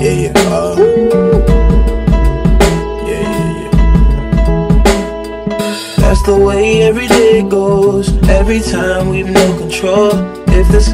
Yeah, yeah. That's the way every day goes. Every time we've no control. If this